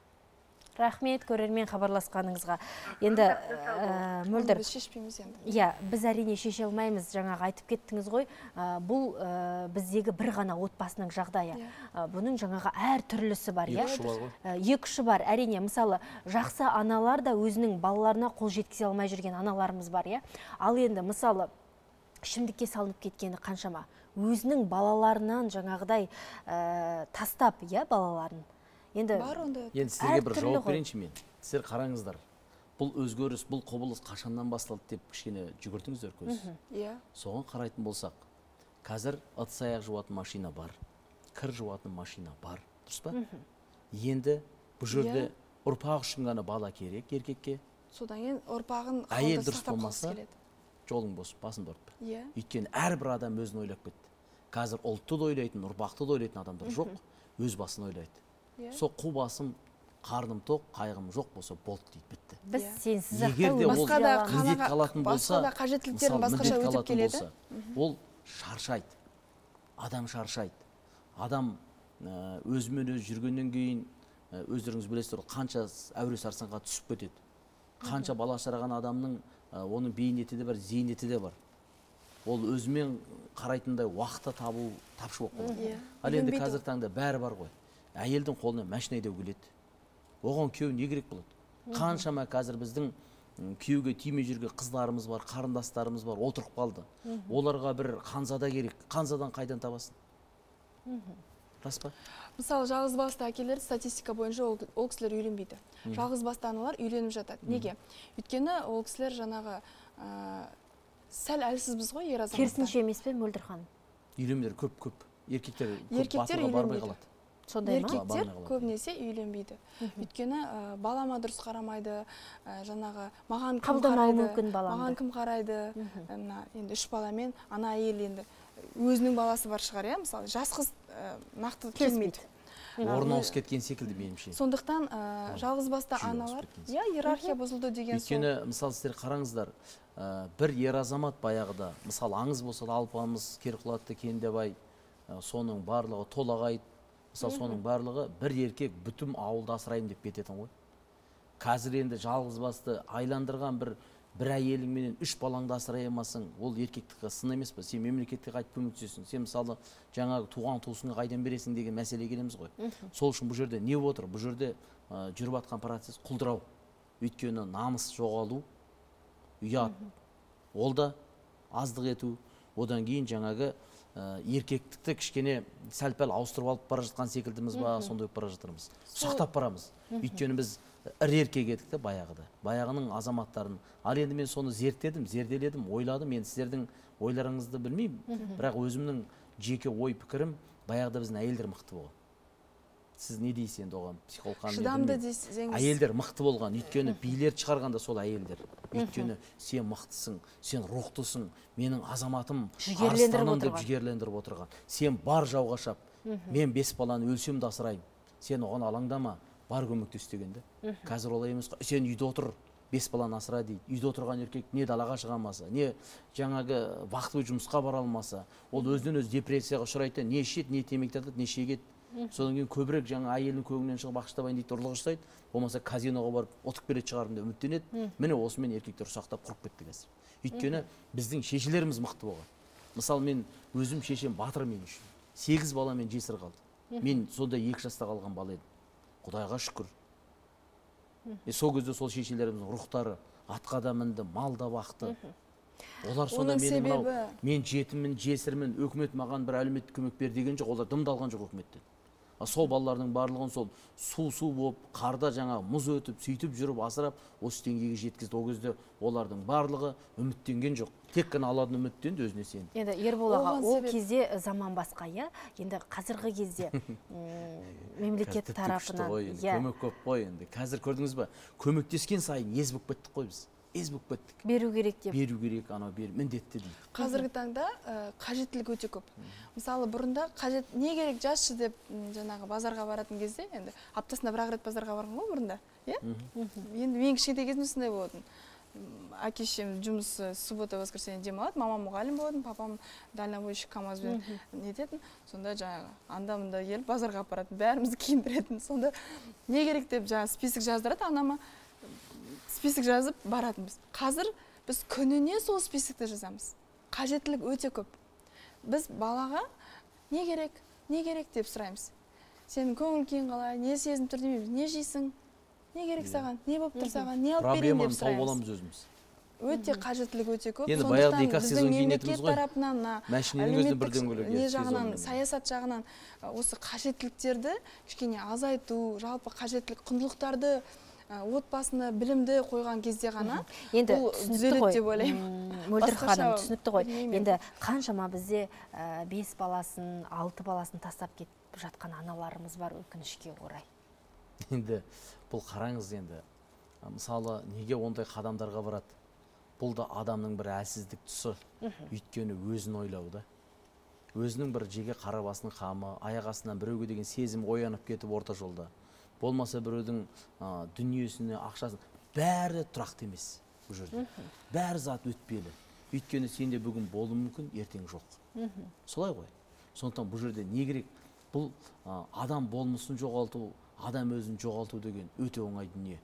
Рахмет көрермен хабарласқаныңызға. Енді Мөлдір, біз шешпейміз енді. Иә, біз әрине шеше алмаймыз, жаңағы айтып кеттіңіз ғой. Бұл біздегі бір ғана отбасының жағдайы. Бұның жаңағы әр түрлісі бар. Екі ұшы бар. Әрине, мысалы, жақсы аналар да өзінің балаларына қол жеткізе алмай жүрген аналарымыз бар. Ал енді, мысалы, ішімдікке салынып кеткені қаншама. Өзінің балаларынан жаңағыдай тастап, балаларын. Енді сіздерге бір жауап берейінші мен. Сіздер қараңыздар. Бұл өзгеріс, бұл құбылыс қашаннан басталды деп кішкене жүгіртіңіздер көз. Соған қарайтын болсақ, қазір ыдыс аяқ жуатын машина бар, кір жуатын машина бар, дұрыс па? Енді бұл жерде ұрпақ үшін ғана бала керек еркекке. Содан кейін ұрпағын әйел дұрыс болмаса, жолың бос, басын ұрып. Өйткені әрбір адам өзін ойлап кетті. Қазір ұлтты да ойлайтын, ұрпақты да ойлайтын адамдар жоқ, өз басын ойлайды. Со қу басым, қарным тоқ, қайғым жоқ болса болды дейді, бітті. Біз сенсіз егерде ол міндет қалатын болса, қажеттіліктерін басқаша өтіп келеді. Ол шаршайды. Адам шаршайды. Адам өзімен өз жүргеннен кейін өздеріңіз білесіздер, қанша әуре сарсаңға түсіп кетеді. Қанша бала асыраған адамның оның бейнеті де бар, зейнеті де бар. Ол өзімен қарайтындай уақытта табу тапшы болып қалады. Ал енді қазір таңда бәрі бар ғой. Әйелдің қолына машина айдау келеді. Оған күйеу не керек болады? Қаншама қазір біздің күйеуге тимей жүрген қыздарымыз бар, қарындастарымыз бар, отырып қалды. Оларға бір қанзада керек. Қанзадан қайдан табасың? Рас па? Мысалы, жалғыз басты әкелер статистика бойынша ол кісілер үйленбейді. Жалғыз басты аналар үйленіп жатады. Неге? Өйткені ол кісілер жаңағы сәл әлсізбіз ғой, ер азаматтар. Керісінше емес пе, Мөлдір ханым? Үйленімдер көп-көп. Еркектер көп басыға бармай қалады. Еркектер көбінесе үйленбейді. Өйткені балама дұрыс қарамайды, жаңағы маған кім қарайды, маған кім қарайды, енді үш баламен ана әйел енді өзінің баласы бар шығар, мысалы, жас қыз нақты келмейді. Орын ауысып кеткен секілді меніңше. Сондықтан жалғыз басты аналар, иерархия бұзылды деген сол. Өйткені, мысалы, сіздер қараңыздар, бір ер азамат баяғыда, мысалы, аңыз болса да Алпамыс, Керқұлатты, Кендебай, соның барлығы толағай, мысалы, соның барлығы бір еркек бүтін ауылды асырайым деп кететін ғой. Қазір енді жалғыз басты айландырған бір бір әйеліңменен үш балаңды асырай алмасың, ол еркектікке сын емес пе? Сен мемлекетке қайтып көмектесесің. Сен мысалы жаңағы туған туысыңа қайдан бересің деген мәселе келеміз ғой. Сол үшін бұл жерде не отыр? Бұл жерде жүріп жатқан процесс құлдырау. Өйткені намыс жоғалу, ұят. Ол да аздық ету, одан кейін жаңағы еркектікті кішкене сәл-пәл ауыстырып алып бара жатқан секілдіміз ба, сондай бара жатырмыз. Сақтап барамыз. Өйткені біз ір еркек едік те баяғыда. Баяғының азаматтарын. Ал енді мен соны зерттедім, зерделедім, ойладым. Мен сіздердің ойларыңызды білмеймін. Бірақ өзімнің жеке ой пікірім, баяғыда біздің әйелдер мықты болған. Сіз не дейсіз енді оған? Психологқа шыдамды дейсіз. Әйелдер мықты болған, өйткені билер шығарғанда сол әйелдер. Өйткені сен мықтысың, сен рухтысың, менің азаматым, арыстаным деп жігерлендіріп отырған. Сен бар жауға шап, мен бес баланы өлсем де асырайын. Сен оған алаңдама, бар көмектес дегенде. Қазір олай емес, сен үйде отыр, бес баланы асыра дейді. Үйде отырған еркек не далаға шығамаса, не жаңағы вақтылы жұмысқа бара алмаса, ол өзінен өзі депрессияға ұшырайды, не ішеді, не темекі тартады, не шегеді. Содан кейін көбірек жаңа әйелінің көңілінен шығып ақшытабайын дейді, ұрлық жасайды. Болмаса казиноға барып отып береді шығарым деп үміттенеді. Міне осымен еркектер ұсақтап құрып кетті қазір. Өйткені біздің шешелеріміз мықты болған. Мысалы мен өзім шешем батыр мен үшін. Сегіз баламен жесір қалды. Мен сонда екі жаста қалған бала едім. Құдайға шүкір. Сол кезде сол шешелеріміздің рухтары атқа да мінді, мал да бақты. Олар сонда менің мынау мен жетіммін, жесірмін, өкімет маған бір әлеуметтік көмек бер деген жоқ, олар дымдалған жоқ өкіметтен. Сол балалардың барлығын сол су-су болып, қарда жаңа мұз өтіп, сөйтіп жүріп асырап, осы деңгейге жеткізді. Ол кезде олардың барлығы үміттенген жоқ. Тек қана Алладың үміттенді, өзіне сенді. Енді Ербол аға, ол кезде заман басқа, иә? Енді қазіргі кезде мемлекет тарапынан көмек көп қой енді. Қазір көрдіңіз бе? Көмектескен сайын ез болып кеттік қой біз. Ез болып кеттік. Беру керек деп. Беру керек, анау бер, міндетті дейді. Қазіргі таңда қажеттілік өте көп. Мысалы, бұрында қажет не керек жасшы деп жаңағы базарға баратын кезде, енді аптасында бір рет базарға барған ғой бұрында, иә? Енді мен кішкентай кезімде сондай болатын. Әке-шешем жұмысы суббота воскресенье демалады, мамам мұғалім болатын, папам дальнобойщик КамАЗбен нететін. Сонда жаңағы анда-мында келіп базарға апаратын, бәрімізді киіндіретін. Сонда не керек деп жаңағы список жаздырады анама. Список жазып баратынбыз. Қазір біз күніне сол списокті жазамыз. Қажеттілік өте көп. Біз балаға не керек, не керек деп сұраймыз. Сенің көңіл күйің қалай, не сезініп тұр демейміз, не жейсің, не керек саған, не болып тұр саған, не алып берейін деп сұраймыз. Проблеманы тауып аламыз өзіміз. Өте қажеттілік өте көп. Енді баяғыда екі ақ сезон киінетіміз ғой. Тарапынан, мәшіненің өзін бірден бөлек. Не жағынан, саясат жағынан осы қажеттіліктерді кішкене азайту, жалпы қажеттілік құндылықтарды отбасына білімді қойған кезде ғана бұл түзеледі деп ойлаймын. Мөлдір ханым түсінікті ғой. Енді қаншама бізде бес баласын, алты баласын тастап кетіп жатқан аналарымыз бар, өкінішке орай. Енді бұл қараңыз енді. Мысалы, неге ондай қадамдарға барады? Бұл да адамның бір әлсіздік тұсы. Өйткені өзін ойлау да. Өзінің бір жеке қара басының қамы, аяқ астынан біреуге деген сезім оянып кетіп орта жолда. Болмаса біреудің дүниесіне, ақшасын, бәрі тұрақты емес бұл жерде. Бәрі зат өтпелі. Өйткені сенде бүгін болуы мүмкін, ертең жоқ. Солай ғой. Сондықтан бұл жерде не керек? Бұл адам болмысын жоғалту, адам өзін жоғалту деген өте оңай дүние.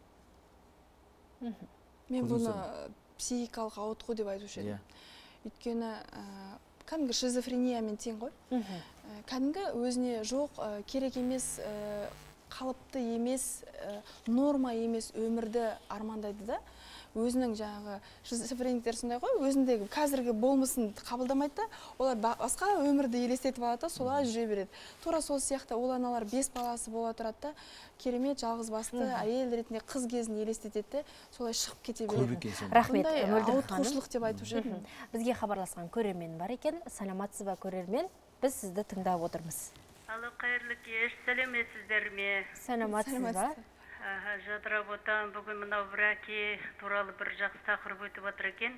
Мен бұны психикалық ауытқу деп айтушы едім. Өйткені кәдімгі шизофрениямен тең ғой. Кәдімгі өзіне жоқ, керек емес, қалыпты емес, норма емес өмірді армандайды да, өзінің жаңағы шизофрениктер сондай ғой, өзіндегі қазіргі болмысын қабылдамайды да, олар басқа өмірді елестетіп алады да, солай жүре береді. Тура сол сияқты ол аналар бес баласы бола тұрады да, керемет жалғыз басты әйел ретінде қыз кезін елестетеді, солай шығып кете береді. Рахмет, Мөлдір ханым. Ауытқушылық деп айтушы едім. Бізге хабарласқан көрермен бар екен. Саламатсыз ба көрермен? Біз сізді тыңдап отырмыз. Алло, қайырлы кеш, сәлеметсіздер ме? Сәлеметсіз ба? Жадырап отан, бүгін мынау бір әке туралы бір жақсы тақырып өтіп отыр екен.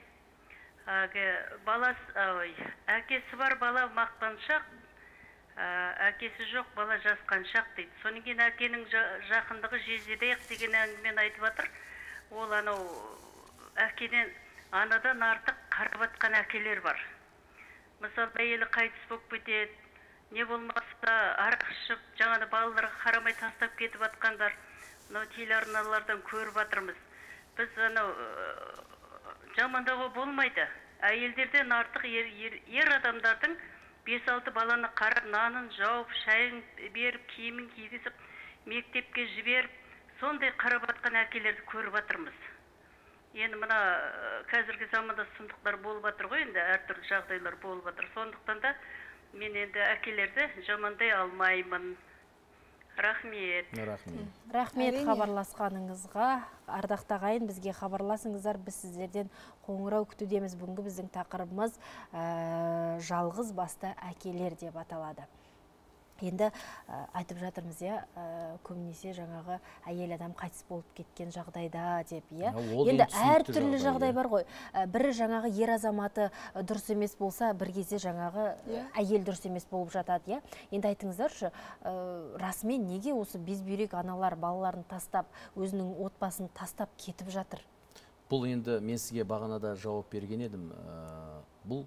Әкесі бар бала мақтаншақ, әкесі жоқ бала жасқаншақ дейді. Содан кейін әкенің жақындығы жездедейік деген әңгімені айтып отыр. Ол анау әкеден анадан артық қарап атқан әкелер бар. Мысалы, әйелі қайтыс болып кетеді, не болмаса арақ ішіп, жаңағы балаларға қарамай тастап кетіп атқандар, мынау телеарналардан көріп жатырмыз. Біз анау жамандауға болмайды. Әйелдерден артық ер адамдардың бес алты баланы қарап, нанын жауып, шайын беріп, киімін кигізіп, мектепке жіберіп, сондай қарап атқан әкелерді көріп жатырмыз. Енді мына қазіргі заманда сұмдықтар болып жатыр ғой, енді әртүрлі жағдайлар болып жатыр. Сондықтан да мен енді әкелерді жамандай алмаймын. Рахмет. Рахмет хабарласқаныңызға. Ардақты ағайын, бізге хабарласыңыздар, біз сіздерден қоңырау күтудеміз. Бүгінгі біздің тақырыбымыз жалғыз басты әкелер деп аталады. Енді айтып жатырмыз, иә, көбінесе жаңағы әйел адам қайтыс болып кеткен жағдайда деп, иә. Енді әр түрлі жағдай бар ғой. Бірі жаңағы ер азаматы дұрыс емес болса, бір кезде жаңағы әйел дұрыс емес болып жатады, иә. Енді айтыңыздаршы, расымен неге осы безбүйрек аналар балаларын тастап, өзінің отбасын тастап кетіп жатыр? Бұл енді мен сізге бағанада жауап берген едім. Бұл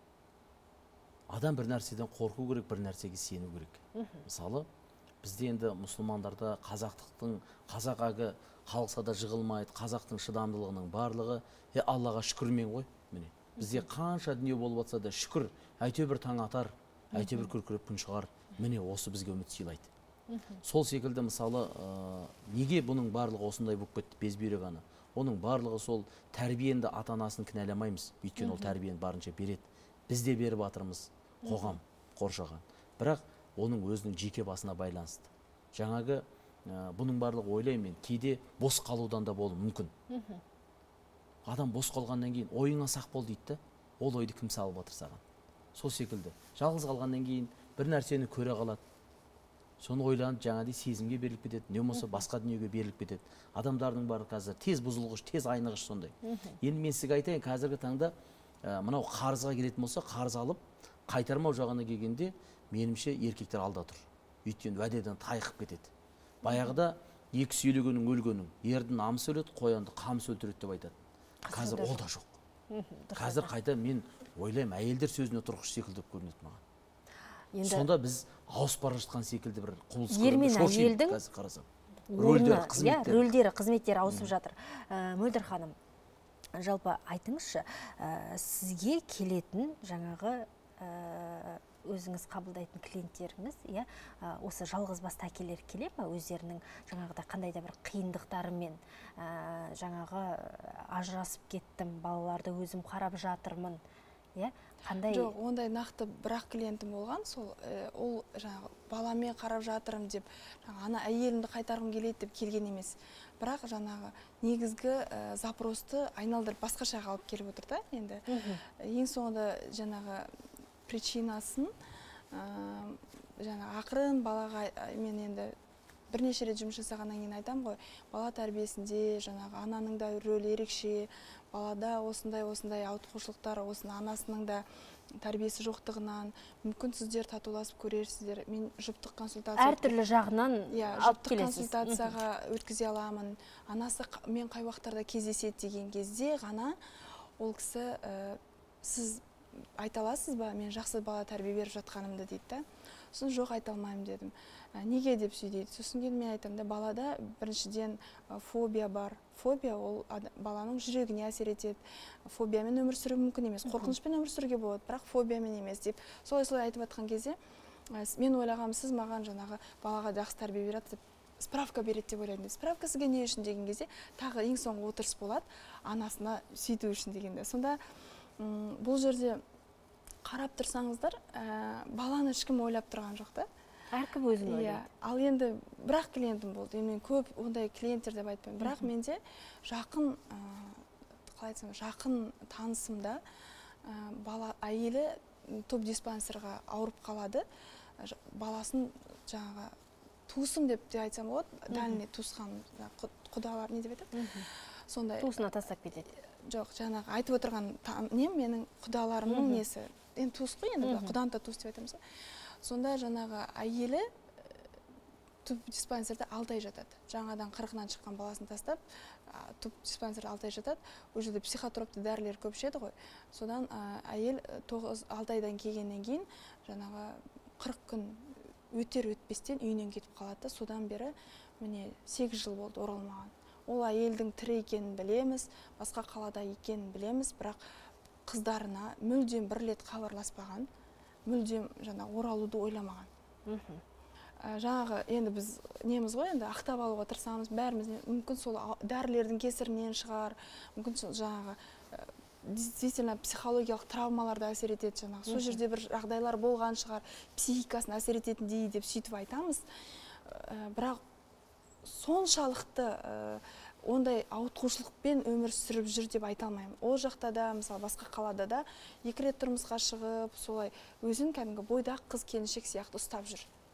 адам бір нәрседен қорқу керек, бір нәрсеге сену керек. Мысалы, бізде енді мұсылмандарда қазақтықтың, қазақ ағы қалса да жығылмайды, қазақтың шыдамдылығының барлығы, е Аллаға шүкірмен ғой. Міне, бізде қанша дүние болып жатса да шүкір, әйтеуір таң атар, әйтеуір күркіреп күн шығар. Міне, осы бізге үміт сыйлайды. Сол секілді мысалы, неге бұның барлығы осындай болып кетті, безбүйрек ана? Оның барлығы сол тәрбиенді ата-анасын кінәламаймыз, өйткені ол тәрбиені барынша береді. Біз де беріп жатырмыз, қоғам қоршаған. Бірақ оның өзінің жеке басына байланысты. Жаңағы бұның барлығы ойлаймын, кейде бос қалудан да болуы мүмкін. Адам бос қалғаннан кейін ойыңа сақ бол дейді, ол ойды кім салып отыр саған? Сол секілді. Жалғыз қалғаннан кейін бір нәрсені көре қалады. Соны ойланып, жаңағыдай сезімге беріліп кетеді, не болмаса басқа дүниеге беріліп кетеді. Адамдардың бары қазір тез бұзылғыш, тез айнығыш сондай. Енді мен сізге айтайын, қазіргі таңда мынау қарызға келетін болса, қарыз алып қайтармау жағына келгенде, менімше еркектер алда тұр. Өйткені уәдеден тайқып кетеді. Баяғыда екі сөйлегенің өлгенің, ердің намысы өледі, қоянды қамыс өлтіреді деп айтады. Қазір ол да жоқ. Қазір қайта мен ойлаймын, әйелдер сөзіне тұрғыш секілді көрінеді маған. Сонда біз ауысып бара жатқан секілді бір құбылыс көрінеді. Ер мен әйелдің рөлдері, қызметтері ауысып жатыр. Мөлдір ханым, жалпы айтыңызшы, сізге келетін жаңағы өзіңіз қабылдайтын клиенттеріңіз, осы жалғыз басты әкелер келе ме, өздерінің жаңағыда қандай да бір қиындықтарымен, жаңағы ажырасып кеттім, балаларды өзім қарап жатырмын, қандай? Жоқ, ондай нақты бірақ клиентім болған, сол ол жаңағы баламен қарап жатырым деп, ана әйелімді қайтарғым келеді деп келген емес. Бірақ жаңағы негізгі запросты айналдырып басқашаға алып келіп отыр да, енді. Ең соңында жаңағы причинасын жаңағы ақырын балаға, мен енді бірнеше рет жұмыс жасағаннан кейін айтам ғой, бала тәрбиесінде жаңағы ананың да рөлі ерекше, балада осындай-осындай ауытқушылықтар, осыны анасының да тәрбиесі жоқтығынан, мүмкін сіздер татуласып көрерсіздер. Мен жұптық консультация әртүрлі жағынан алып келесіз. Жұптық консультацияға өткізе аламын. Анасы мен қай уақыттарда кездеседі деген кезде ғана ол кісі сіз айта аласыз ба, мен жақсы бала тәрбие беріп жатқанымды дейді. Сосын жоқ, айта алмаймын дедім. Неге деп сөйдейді. Сосын кейін мен айтам да, балада біріншіден фобия бар. Фобия ол баланың жүрегіне әсер етеді. Фобиямен өмір сүру мүмкін емес. Қорқынышпен өмір сүруге болады, бірақ фобиямен емес деп. Солай-солай айтып жатқан кезде, мен ойлағам, сіз маған жаңағы балаға жақсы тәрбие береді деп справка береді деп ойлаймын. Справка сізге не үшін деген кезде, тағы ең соңғы отырыс болады, анасына сөйту үшін дегенде. Сонда бұл жерде қарап тұрсаңыздар, баланы ешкім ойлап тұрған жоқ та. Әркім өзін ойлайды. Ал енді бірақ клиентім болды. Мен көп ондай клиенттер деп айтпаймын. Бірақ менде жақын, қалай айтсам, жақын танысымда бала әйелі топ диспансерға ауырып қалады. Баласын жаңағы туысым деп те айтсам болады. Дәліне туысқан құдалар не деп айтады? Сондай. Туысына тастап кетеді. Жоқ, жаңағы айтып отырған нем менің құдаларымның несі. Енді туыс қой, енді құдан да туыс деп айтамыз. Сонда жаңағы әйелі туп диспансерді алдай жатады. Жаңадан қырқынан шыққан баласын тастап, туп диспансерді алдай жатады. Ол жерде психотропты дәрілер көп ішеді ғой. Содан әйел тоғыз алты айдан келгеннен кейін жаңағы қырық күн өтер өтпестен үйінен кетіп қалады. Содан бері міне сегіз жыл болды оралмаған. Ол әйелдің тірі екенін білеміз, басқа қалада екенін білеміз, бірақ қыздарына мүлдем бір рет хабарласпаған, мүлдем жаңа оралуды ойламаған. Жаңағы енді біз неміз ғой, енді ақтап алуға тырысамыз, бәріміз мүмкін сол дәрілердің кесірінен шығар, мүмкін жаңағы действительно психологиялық травмаларды әсер етеді, жаңағы сол жерде бір жағдайлар болған шығар, психикасын әсер ететіндей деп сөйтіп айтамыз. Бірақ соншалықты ондай ауытқушылықпен өмір сүріп жүр деп айта алмаймын. Ол жақта да, мысалы басқа қалада да екі рет тұрмысқа шығып, солай өзін кәдімгі бойдақ қыз келіншек сияқты ұстап жүр.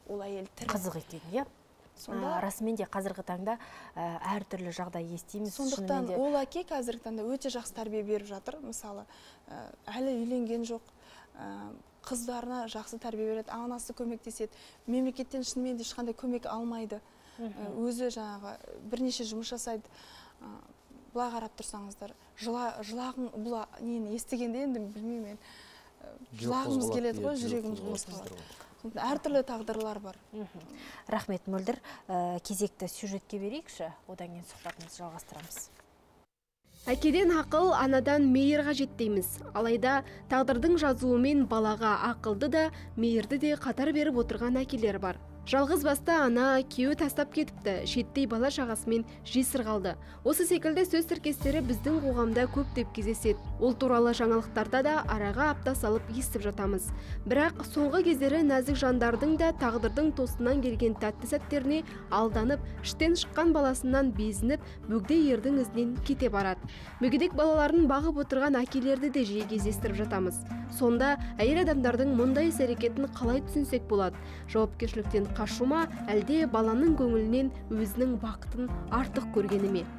ол әйел тірі. Қызық екен, иә. Сонда расымен де қазіргі таңда әртүрлі жағдай естиміз. Сондықтан ол әке қазіргі таңда өте жақсы тәрбие беріп жатыр. Мысалы, әлі үйленген жоқ, қыздарына жақсы тәрбие береді, анасы көмектеседі. Мемлекеттен шынымен де ешқандай көмек алмайды. Өзі жаңағы бірнеше жұмыс жасайды. Бұлай қарап тұрсаңыздар, жылағың бұл нені естігенде енді білмеймін, жылағымыз келеді ғой, жүрегіміз қозғалады. Әртүрлі тағдырлар бар. Рахмет, Мөлдір. Кезекті сюжетке берейікші, одан кейін сұхбатымызды жалғастырамыз. Әкеден ақыл, анадан мейір қажет дейміз. Алайда тағдырдың жазуымен балаға ақылды да, мейірді де қатар беріп отырған әкелер бар. Жалғыз басты ана күйеуі тастап кетіпті, шеттей бала шағасымен жесір қалды. Осы секілді сөз тіркестері біздің қоғамда көптеп кездеседі. Ол туралы жаңалықтарда да араға апта салып естіп жатамыз. Бірақ соңғы кездері нәзік жандардың да тағдырдың тосынан келген тәтті сәттеріне алданып, іштен шыққан баласынан безініп, бөгде ердің ізінен кете барады. Мүгедек балаларын бағып отырған әкелерді де жиі кездестіріп жатамыз. Сонда әйел адамдардың мұндай іс-әрекетін қалай түсінсек болады? Жауапкершіліктен қашу ма, әлде баланың көңілінен өзінің бақытын артық көргені ме?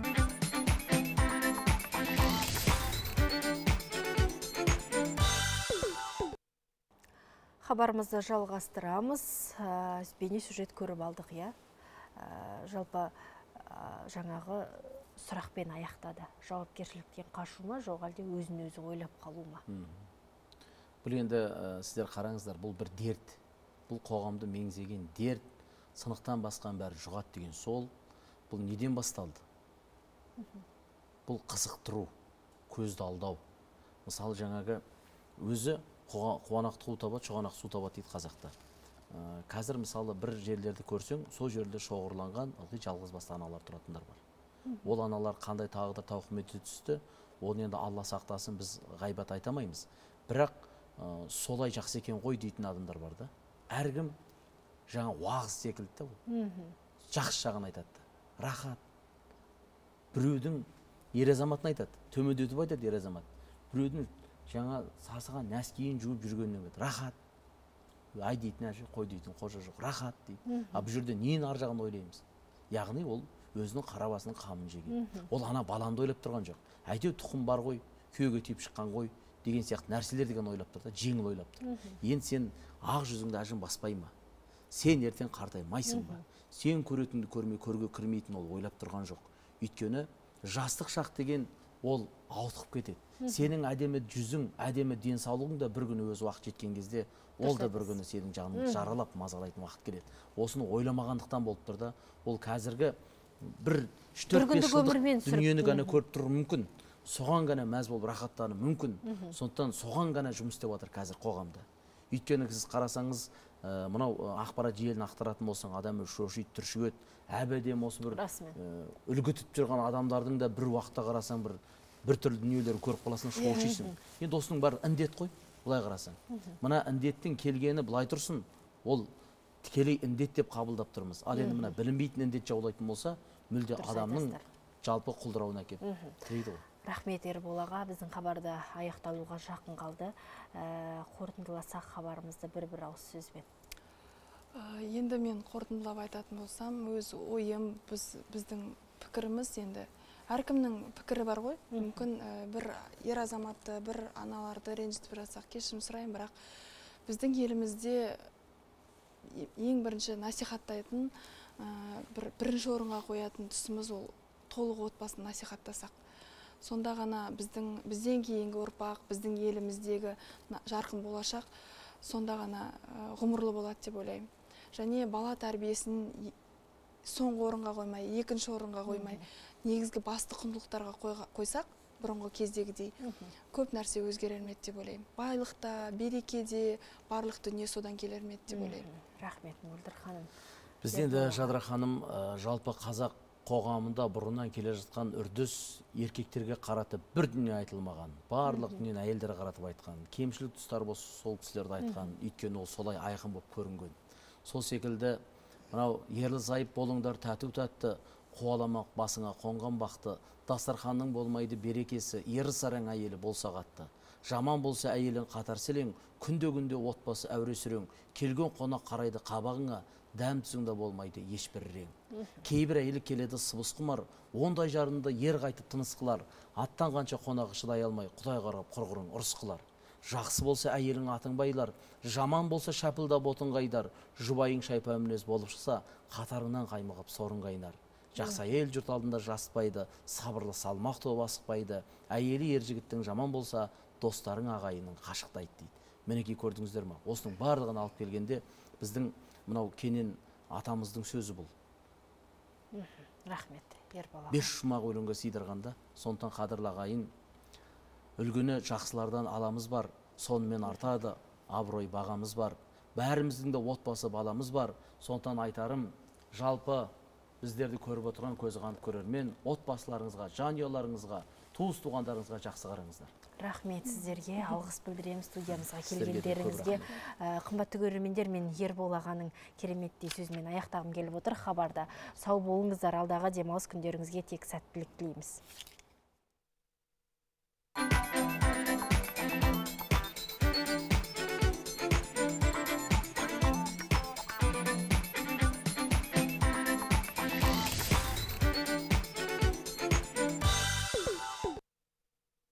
Хабарымызды жалғастырамыз. Бейне сюжет көріп алдық, иә. Жалпы жаңағы сұрақпен аяқтады. Жауапкершіліктен қашу ма, жоқ әлде өзін өзі ойлап қалу ма? Бұл енді сіздер қараңыздар, бұл бір дерт. Бұл қоғамды меңзеген дерт, сынықтан басқан бәрі жұғат деген сол. Бұл неден басталды? Бұл қызықтыру, көзді алдау. Мысалы жаңағы өзі қуанақты қу табады, шұғанақ су табады дейді қазақта. Қазір мысалы бір жерлерді көрсең, сол жерде шоғырланған ылғи жалғыз басты аналар тұратындар бар. Ол аналар қандай тағдыр тауқыметке түсті, оны енді Алла сақтасын, біз ғайбат айтамаймыз. Бірақ солай жақсы екен ғой дейтін адамдар бар да. Әркім жаңа уағыз секілді ол. Жақсы жағын айтады. Рахат. Біреудің ер азаматын айтады. Төмендетіп айтады ер азамат. Біреудің жаңа сасыған нәскиін жуып жүргеннен бет. Рахат. Ай дейтін әже, қой дейтін қожа жоқ. Рахат дейді. А бұл жерде нені ар жағын ойлаймыз? Яғни ол өзінің қарабасының қамын жеген. Ол ана баламды ойлап тұрған жоқ. Әйтеу тұқым бар ғой, күйеуге тиіп шыққан ғой деген сияқты нәрселер деген ойлап тұр да, жеңіл ойлап тұр. Енді сен ақ жүзіңді әжім баспай ма? Сен ертең қартаймайсың ба? Сен көретінді көрмей, көрге кірмейтін ол ойлап тұрған жоқ. Өйткені жастық шақ деген ол ауытқып кетеді. Сенің әдемі жүзің, әдемі денсаулығың да бір күні өз уақыт жеткен кезде, ол да бір күні сенің жаныңды жаралап мазалайтын уақыт келеді. Осыны ойламағандықтан болып тұр да, ол қазіргі бір үш төрт бес жылдық дүниені ғана көріп тұру мүмкін. Соған ғана мәз болып рахаттану мүмкін. Сондықтан соған ғана жұмыс істеп жатыр қазір қоғамда. Өйткені сіз қарасаңыз, мынау ақпарат желісін ақтаратын болсаң, адам шошиды, түршігеді, әбден осы бір үлгі тұтып жүрген адамдардың да бір уақытта қарасаң бір бір түрлі дүниелерін көріп қаласың, шошисың. Енді осының бәрі індет қой, былай қарасаң. Мына індеттің келгені былай тұрсын, ол тікелей індет деп қабылдап тұрмыз. Ал енді мына білінбейтін індет жаулайтын болса, мүлде адамның жалпы құлдырауына әкеп тірейді ғой. Рахмет Ербол аға, біздің хабарды аяқталуға жақын қалды. Қорытындыласақ хабарымызды бір-бір ауыз сөзбен. Енді мен қорытындылап айтатын болсам, өз ойым, біздің пікіріміз енді әркімнің пікірі бар ғой. Мүмкін бір ер азаматты, бір аналарды ренжітіп жатсақ, кешірім сұрайын, бірақ біздің елімізде ең бірінші насихаттайтын, бірінші орынға қоятын тұсымыз ол толық отбасын насихаттасақ. Сонда ғана біздің бізден кейінгі ұрпақ, біздің еліміздегі жарқын болашақ сонда ғана ғұмырлы болады деп ойлаймын. Және бала тәрбиесін соңғы орынға қоймай, екінші орынға қоймай, негізгі басты құндылықтарға қойсақ, бұрынғы кездегідей көп нәрсе өзгерер ме деп ойлаймын. Байлықта, берекеде, барлық дүние содан келер ме деп ойлаймын. Рахмет, Мөлдір ханым. Бізден де Жадыра ханым, жалпы қазақ қоғамында бұрыннан келе жатқан үрдіс еркектерге қаратып бір дүние айтылмаған, барлық дүниені әйелдерге қаратып айтқан, кемшілік тұстар болса сол кісілерді айтқан, өйткені ол солай айқын болып көрінген. Сол секілді мынау ерлі зайып болыңдар, тәту тәтті, қуаламақ басыңа қонған бақты, дастарханның болмайды берекесі, ері сараң әйелі болса қатты. Жаман болса әйелің қатар селең, күнде-күнде отбасы әуре сүрең. Келген қонақ қарайды қабағыңа, дәм тұзыңда болмайды ешбір рең. Кейбір әйелі келеді сыбыс құмар, ондай жарында ер қайтып тыныс қылар. Аттанғанша қонағы шыдай алмай, Құдай қарап құрғырың ұрыс қылар. Жақсы болса әйелің атың байлар, жаман болса шапылдап отын қайдар. Жұбайың шайпа мінез болып шықса, қатарыңнан қаймығып сорың қайнар. Жақсы әйел жұрт алдында жаспайды, сабырлы салмақ топ асықпайды. Әйелі ер жігіттің жаман болса, достарың ағайының қашықтайды дейді. Мінекей көрдіңіздер ма? Осының барлығын алып келгенде біздің мынау Кенен атамыздың сөзі бұл. Рахмет, Ербол. Бес жұмақ өлеңге сыйдырғанда, сондықтан қадірлі ағайын, үлгіні жақсылардан аламыз бар, сонымен артады, абырой бағамыз бар. Бәріміздің де отбасы баламыз бар. Сондықтан айтарым, жалпы біздерді көріп отырған көзі қанып көрермен, отбасыларыңызға, жанұяларыңызға, туыс туғандарыңызға жақсы қараңыздар. Рахмет сіздерге, алғыс білдіреміз студиямызға келгендеріңізге. Қымбатты көрермендер, мен Ербол ағаның кереметтей сөзімен аяқтағым келіп отыр. Хабарда сау болыңыздар, алдағы демалыс күндеріңізге тек сәттілік тілейміз.